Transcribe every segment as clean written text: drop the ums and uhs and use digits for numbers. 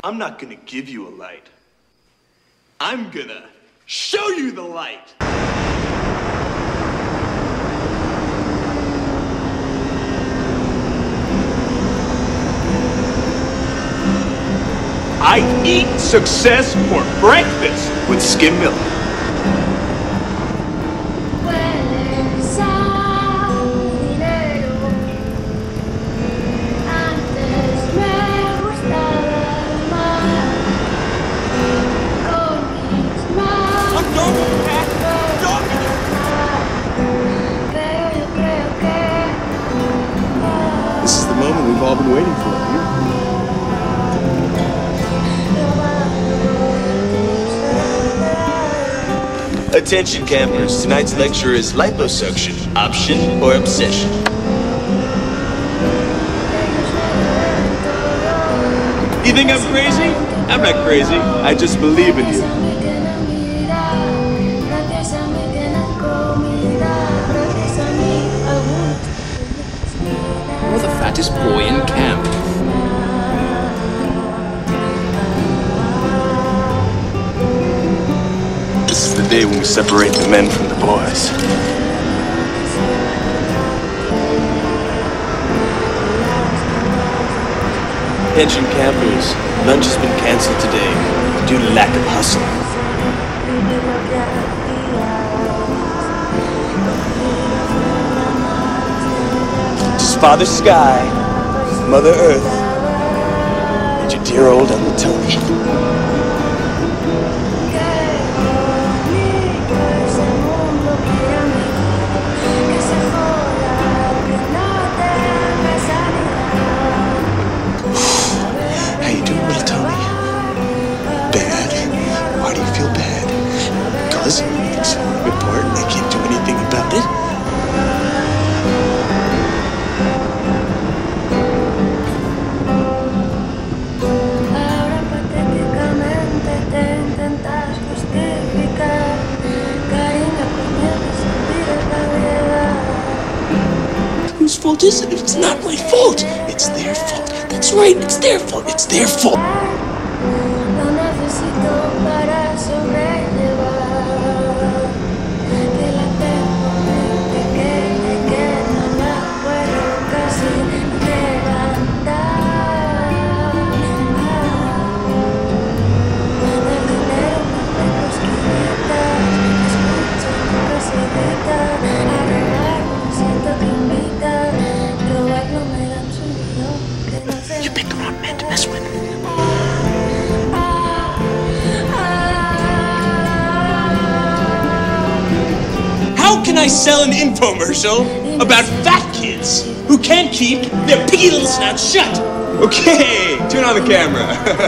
I'm not gonna give you a light. I'm gonna show you the light. I eat success for breakfast with skim milk. This is the moment we've all been waiting for. Attention campers, tonight's lecture is liposuction, option or obsession. You think I'm crazy? I'm not crazy, I just believe in you. You're the fattest boy in camp. This is the day when we separate the men from the boys. Attention campers, lunch has been canceled today due to lack of hustle. Just Father Sky, Mother Earth, and your dear old Uncle Tony. It's important, I can't do anything about it. Whose fault is it? It's not my fault. It's their fault. That's right, it's their fault. It's their fault. You picked the wrong man to mess with. How can I sell an infomercial about fat kids who can't keep their piggy little snouts shut? Okay, turn on the camera.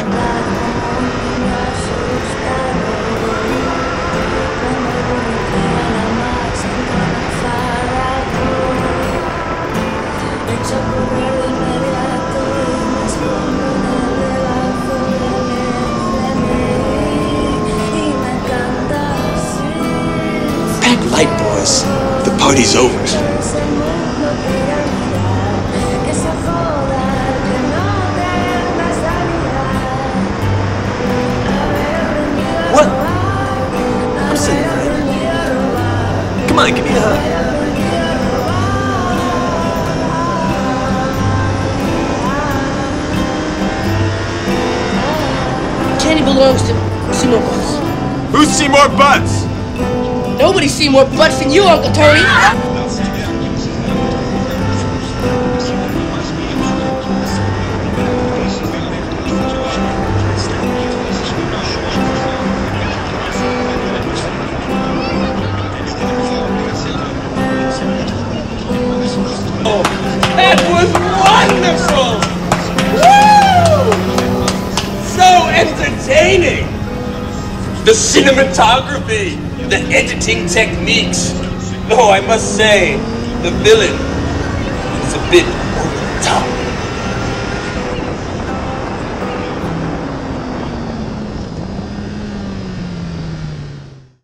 Light, boys. The party's over. What? I'm sitting right. Come on, give me a hug. Kenny belongs to Seymour Butts. Who's Seymour Butts? Nobody's seen more butts than you, Uncle Tony. Oh, that was wonderful! Woo! So entertaining! The cinematography! The editing techniques. No, I must say, the villain is a bit over the top.